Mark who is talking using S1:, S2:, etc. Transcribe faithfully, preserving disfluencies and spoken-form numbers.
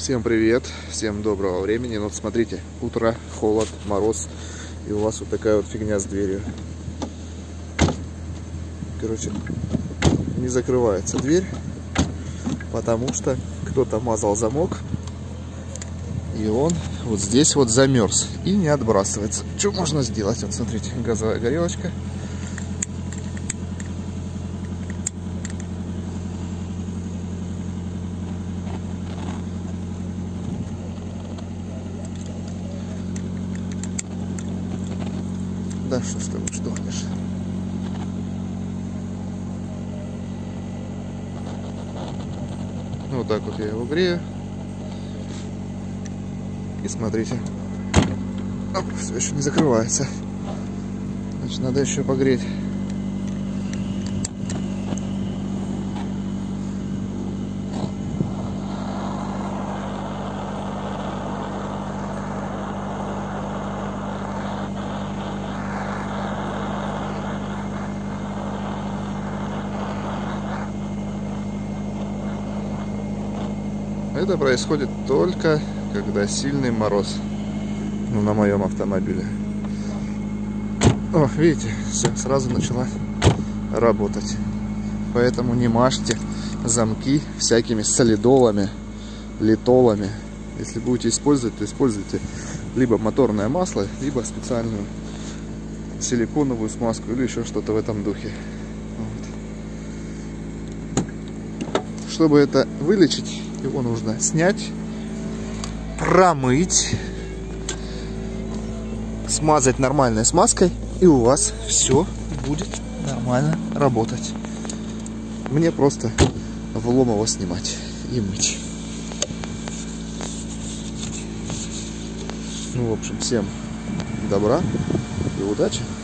S1: Всем привет, всем доброго времени. Ну вот смотрите, утро, холод, мороз, и у вас вот такая вот фигня с дверью. Короче, не закрывается дверь, потому что кто-то мазал замок, и он вот здесь вот замерз и не отбрасывается. Что можно сделать? Вот смотрите, газовая горелочка. Да что ж ты вздохнешь. Вот так вот я его грею. И смотрите. Оп, все еще не закрывается. Значит, надо еще погреть. Это происходит только когда сильный мороз. Ну, на моем автомобиле. О, видите, все, сразу начала работать. Поэтому не мажьте замки всякими солидолами, литолами. Если будете использовать, то используйте либо моторное масло, либо специальную силиконовую смазку или еще что-то в этом духе. Вот. Чтобы это вылечить, его нужно снять, промыть, смазать нормальной смазкой, и у вас все будет нормально работать. Мне просто влом его снимать и мыть. Ну, в общем, всем добра и удачи.